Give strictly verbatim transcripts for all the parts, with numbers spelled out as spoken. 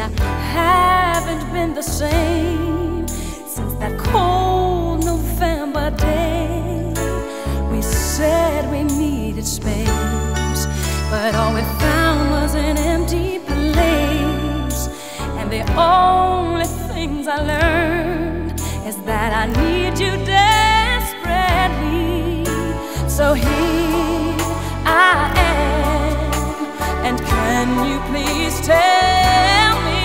I haven't been the same since that cold November day. We said we needed space, but all we found was an empty place. And the only things I learned is that I need you desperately. So here I am, and can you please tell me,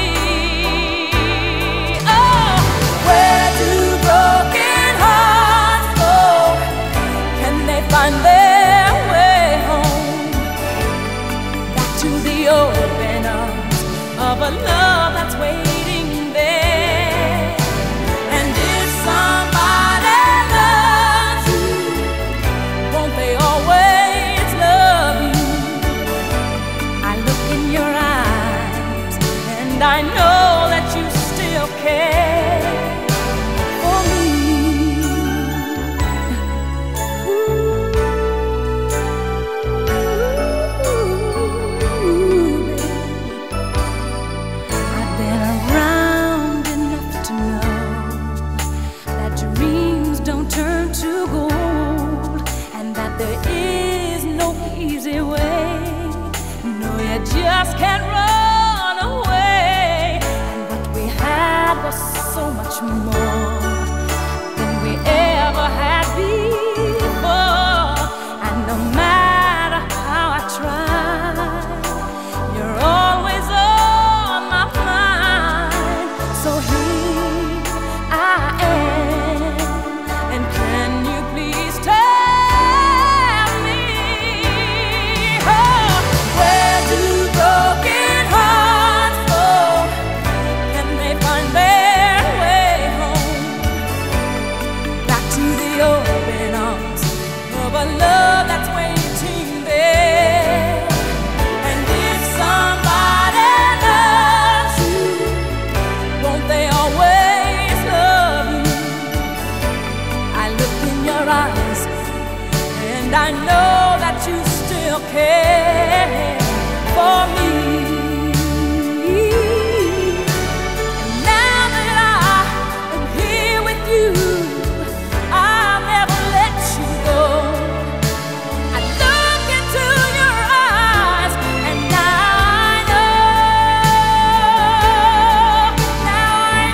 oh, where do broken hearts go? Can they find their way home? Back to the open arms of a love that's waiting there. And if somebody loves you, won't they always love you? I look in your eyes and I know that you still care for me. Ooh, I've been around enough to know that dreams don't turn to gold, and that there is no easy way. No, you just can't run away. And what we had was so much more than we ever had before. And no matter how I try, you're always on my mind. So here I am, and can you please tell me, oh, where do broken hearts go? Can they find their way home? Back to the open arms of a love that's waiting there. And if somebody loves you, won't they always love you? I look in your eyes and I know that you still care for me. And now that I am here with you, I'll never let you go. I look into your eyes and now I know, now I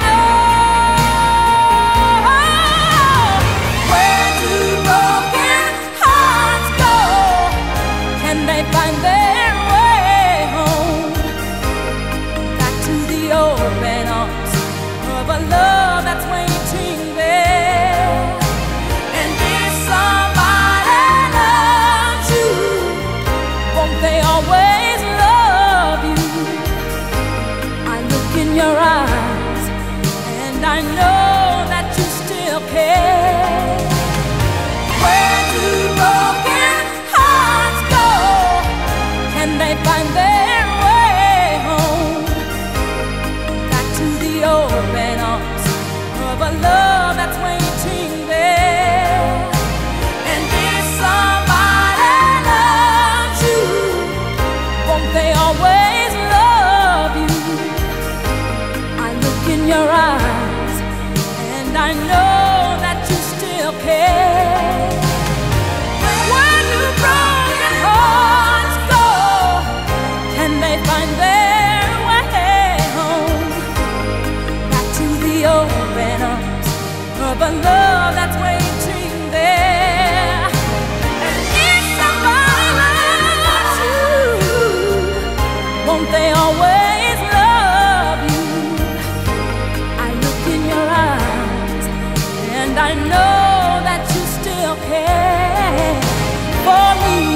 know. Where do broken hearts go? Can they find their way home? Back to the open arms of a love that's waiting there. And if somebody loves you, won't they always love you? I look in your eyes and I know that you still care. Where do broken hearts go? Can they find their way home? Back to the open arms of a love that's waiting there. And if somebody loves you, won't they always love you? I look in your eyes and I know that you still care. Where do broken hearts go? Can they find their way home? Back to the open arms of a love that's waiting there. And if somebody loves you, won't they always love you? I look in your eyes and I know that you still care for me.